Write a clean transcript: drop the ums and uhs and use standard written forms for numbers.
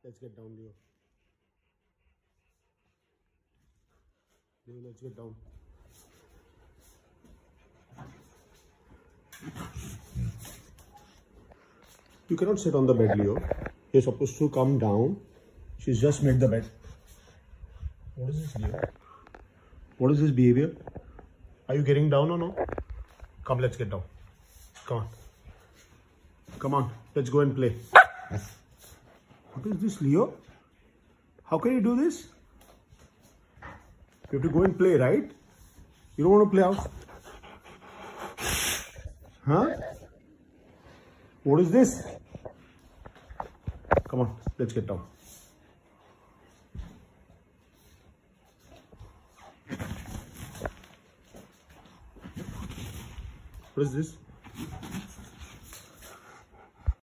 Let's get down, Leo. Leo, let's get down. You cannot sit on the bed, Leo. You're supposed to come down. She's just made the bed. What is this, Leo? What is this behavior? Are you getting down or no? Come, let's get down. Come on. Come on, let's go and play. What is this, Leo? How can you do this? You have to go and play, right? You don't want to play out? Huh? What is this? Come on, let's get down. What is this?